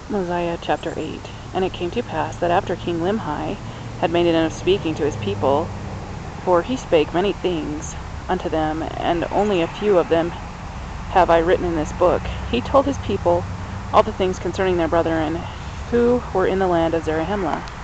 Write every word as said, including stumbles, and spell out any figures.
Mosiah chapter eight. And it came to pass that after King Limhi had made an end of speaking to his people, for he spake many things unto them, and only a few of them have I written in this book, he told his people all the things concerning their brethren who were in the land of Zarahemla.